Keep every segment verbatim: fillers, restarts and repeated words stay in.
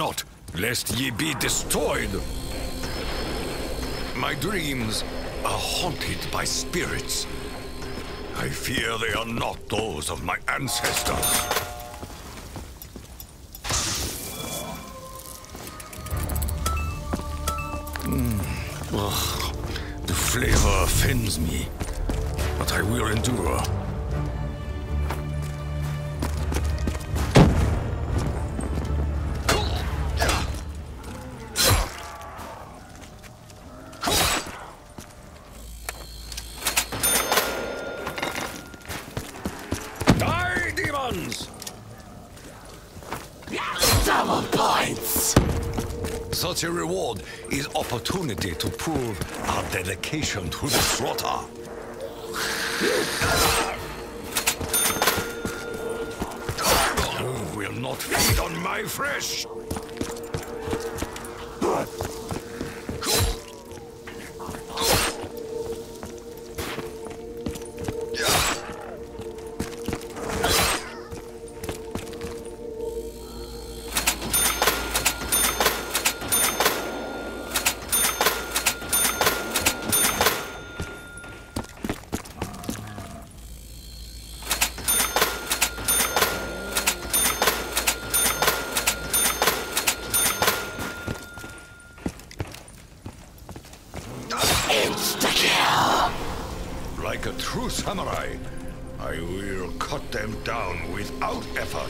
not, lest ye be destroyed. My dreams are haunted by spirits. I fear they are not those of my ancestors. Mm. Ugh. The flavor offends me, but I will endure. Double points! Such a reward is opportunity to prove our dedication to the Sorta. You will not feed on my flesh! Like a true samurai, I will cut them down without effort.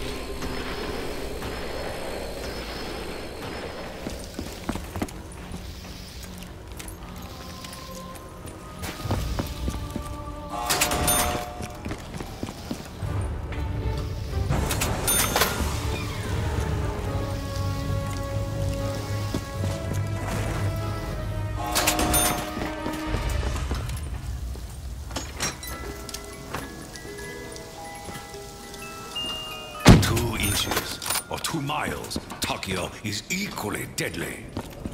Or two miles, Tokyo is equally deadly.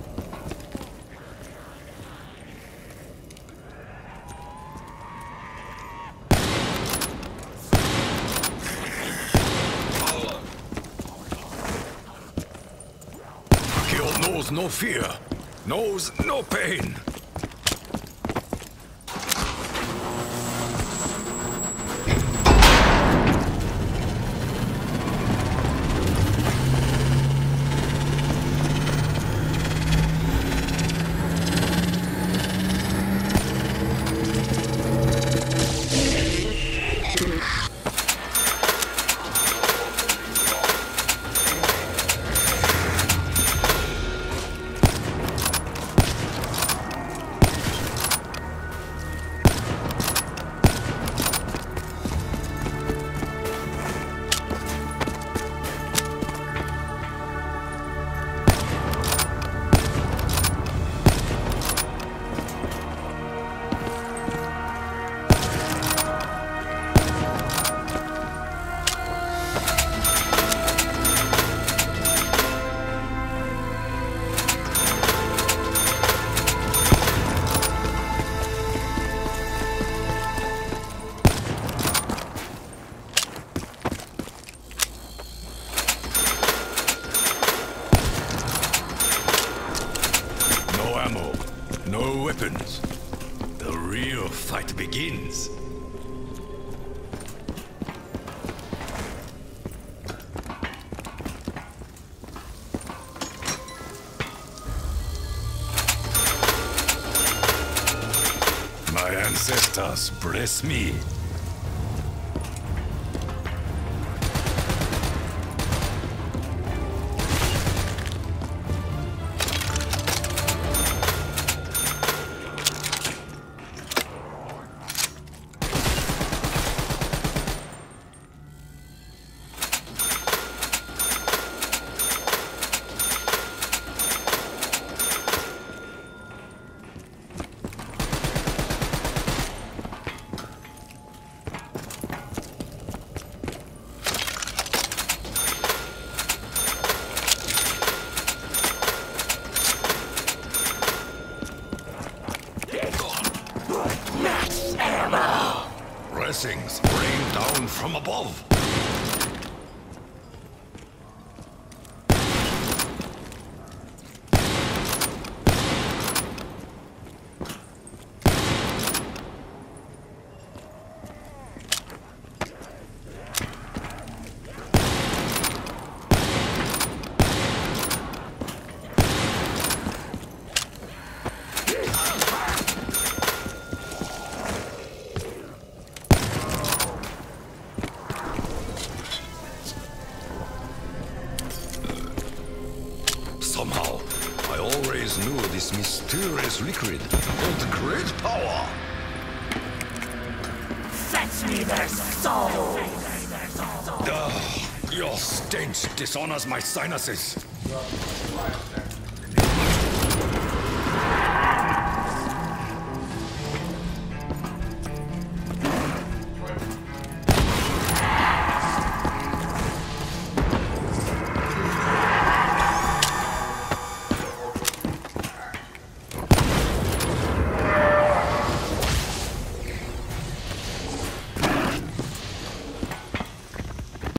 Tokyo knows no fear, knows no pain. No weapons. The real fight begins. My ancestors bless me. Blessings rain down from above. sulfurous liquid holds great power. Fetch me their soul! Ugh, your stench dishonors my sinuses.